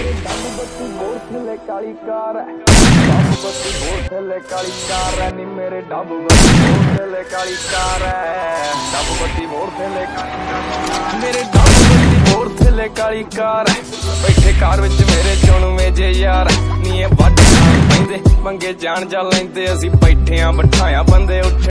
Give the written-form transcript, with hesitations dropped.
Dub बत्ती बोर थले काली कार है, डब बत्ती बोर थले काली कार है नी मेरे डब बत्ती बोर थले काली कार है, डब बत्ती बोर थले काली कार मेरे डब बत्ती बोर थले काली कार है। बैठे कार विच मेरे चुनवे जे यार नी वड्ड पैंदे मंगे जान जा लैंदे असीं बैठे आ बिठाया बंदे उठ